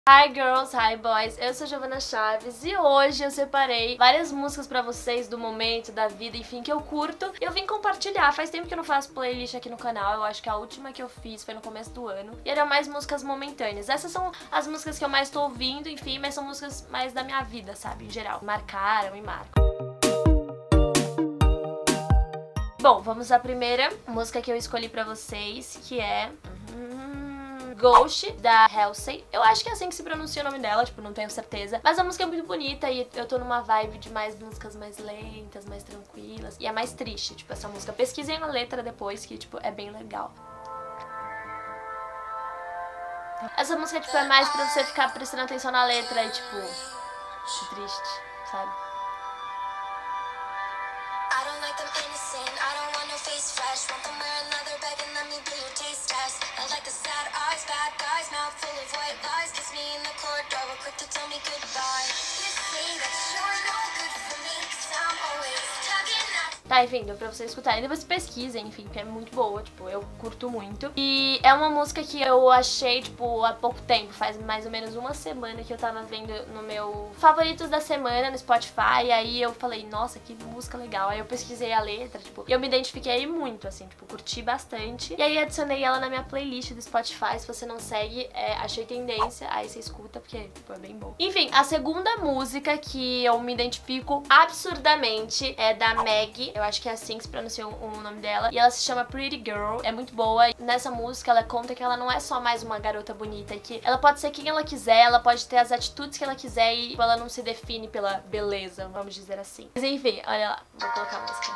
Hi girls, hi boys, eu sou a Giovana Chaves e hoje eu separei várias músicas pra vocês do momento, da vida, enfim, que eu curto. Eu vim compartilhar, faz tempo que eu não faço playlist aqui no canal, eu acho que a última que eu fiz foi no começo do ano. E eram mais músicas momentâneas, essas são as músicas que eu mais tô ouvindo, enfim, mas são músicas mais da minha vida, sabe, em geral. Marcaram e marcam. Bom, vamos à primeira música que eu escolhi pra vocês, que é... Ghost, da Halsey. Eu acho que é assim que se pronuncia o nome dela, tipo, não tenho certeza. Mas a música é muito bonita e eu tô numa vibe de mais músicas mais lentas, mais tranquilas. E é mais triste, tipo, essa música. Pesquisem a letra depois, que, tipo, é bem legal. Essa música, tipo, é mais pra você ficar prestando atenção na letra e, tipo, triste, sabe? Tá, enfim, deu pra vocês escutarem. Depois pesquisem, enfim, que é muito boa, tipo, eu curto muito. E é uma música que eu achei, tipo, há pouco tempo, faz mais ou menos uma semana que eu tava vendo no meu favoritos da semana no Spotify, e aí eu falei, nossa, que música legal. Aí eu pesquisei a letra, tipo, e eu me identifiquei muito, assim, tipo, curti bastante. E aí adicionei ela na minha playlist do Spotify, se você não segue, achei tendência, aí você escuta, porque, tipo, é bem bom. Enfim, a segunda música que eu me identifico absurdamente é da Maggie. Eu acho que é assim que se pronuncia o nome dela. E ela se chama Pretty Girl. É muito boa. Nessa música ela conta que ela não é só mais uma garota bonita, que ela pode ser quem ela quiser, ela pode ter as atitudes que ela quiser e ela não se define pela beleza, vamos dizer assim. Mas enfim, olha lá. Vou colocar a música.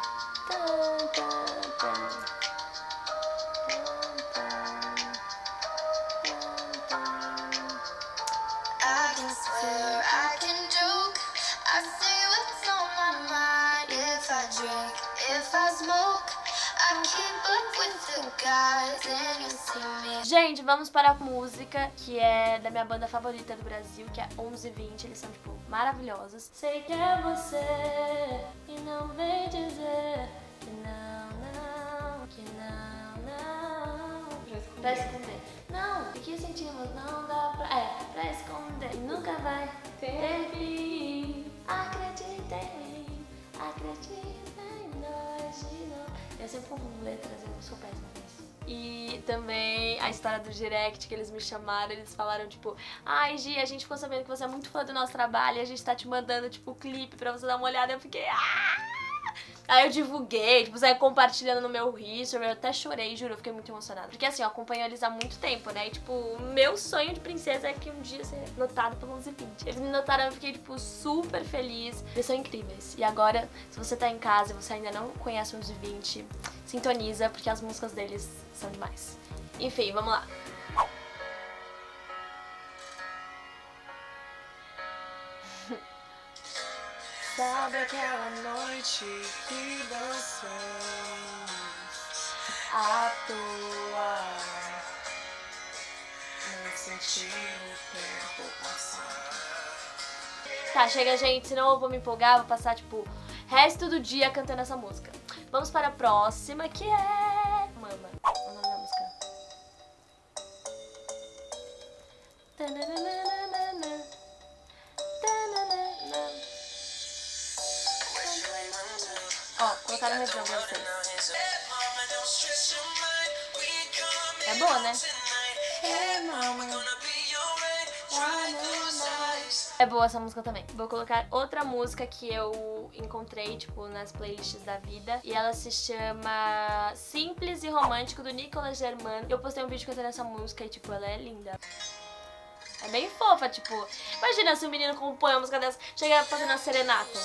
Gente, vamos para a música que é da minha banda favorita do Brasil, que é 1120. Eles são, tipo, maravilhosos. Sei que é você e não vem dizer que não, que não. Pra esconder. Não, o que sentimos não dá pra esconder. E nunca vai ter fim. Acredita em mim, acredita em nós de novo. Eu sempre confundo letras, eu sou péssima nisso. E também a história do direct, que eles me chamaram, eles falaram, tipo, ai, Gi, a gente ficou sabendo que você é muito fã do nosso trabalho e a gente tá te mandando, tipo, o clipe pra você dar uma olhada. Eu fiquei, Aí eu divulguei, tipo, saí compartilhando no meu history, eu até chorei, juro, eu fiquei muito emocionada. Porque assim, eu acompanho eles há muito tempo, né? E tipo, o meu sonho de princesa é que um dia ser notado pelo 1120. Eles me notaram, eu fiquei, tipo, super feliz. Eles são incríveis. E agora, se você tá em casa e você ainda não conhece o 1120, sintoniza, porque as músicas deles são demais. Enfim, vamos lá. Sabe aquela noite que dançamos à toa, não senti o tempo passar. Tá, chega, gente, senão eu vou me empolgar, vou passar, tipo, resto do dia cantando essa música. Vamos para a próxima, que é... Mama, o nome da música. Ó, colocaram o refrão pra vocês. É boa, né? É boa essa música também. Vou colocar outra música que eu encontrei, tipo, nas playlists da vida. E ela se chama Simples e Romântico, do Nicolas Germano. Eu postei um vídeo cantando essa música e, tipo, ela é linda. É bem fofa, tipo... Imagina se um menino compõe uma música dessa, chega fazendo uma serenata.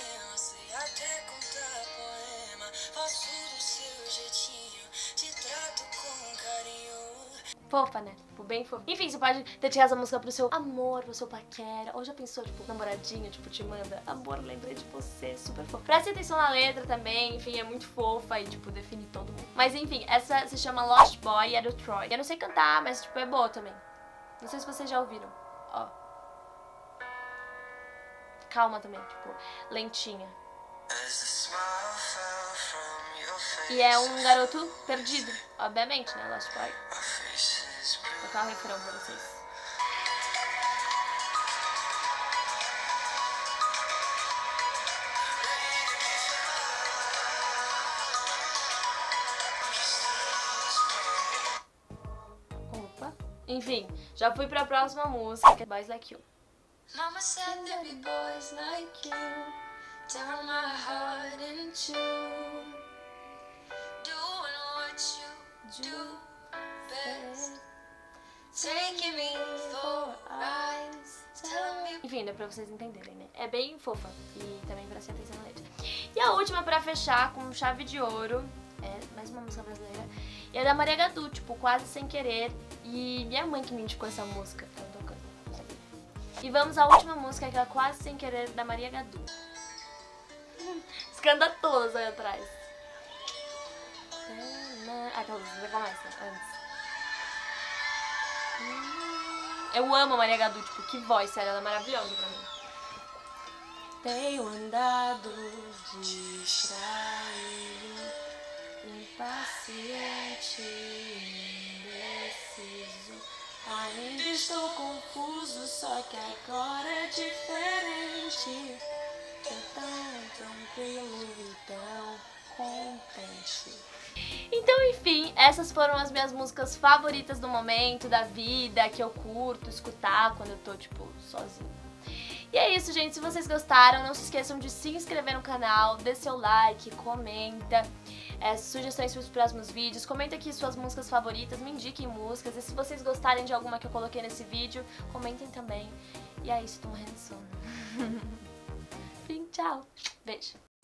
Fofa, né? Tipo, bem fofa. Enfim, você pode dedicar essa música pro seu amor, pro seu paquera. Ou já pensou, tipo, namoradinho, tipo, te manda amor, lembrei de você, super fofa. Preste atenção na letra também, enfim, é muito fofa e, tipo, define todo mundo. Mas, enfim, essa se chama Lost Boy e é do Troy. Eu não sei cantar, mas, tipo, é boa também. Não sei se vocês já ouviram. Ó. Calma também, tipo, lentinha. E é um garoto perdido, obviamente, né? Lost Boy. Vou tocar o refrão pra vocês. Enfim, já fui pra próxima música, que é Boys Like You. Mama said there'd be boys like you, tearing my heart in two, doing what you do best, taking me for rides, telling me. Enfim, dá pra vocês entenderem, né? É bem fofa e também prestem atenção na letra. E a última pra fechar com chave de ouro, é mais uma música brasileira, e é da Maria Gadu, tipo, Quase Sem Querer, e minha mãe que me indicou essa música, tava tocando. E vamos à última música, que é Quase Sem Querer, da Maria Gadu. Escanda todas aí atrás. Aquela música começa antes. Eu amo a Maria Gadu, tipo, que voz, sério, ela é maravilhosa pra mim. Tenho andado distraído, impaciente, indeciso. Ainda estou confuso, só que agora é diferente. Tô tão tranquilo e tão contente. Então, enfim, essas foram as minhas músicas favoritas do momento, da vida, que eu curto escutar quando eu tô, tipo, sozinha. E é isso, gente. Se vocês gostaram, não se esqueçam de se inscrever no canal, dê seu like, comenta sugestões para os próximos vídeos, comenta aqui suas músicas favoritas, me indiquem músicas, e se vocês gostarem de alguma que eu coloquei nesse vídeo, comentem também. E é isso, tô morrendo de sono. Enfim, tchau. Beijo.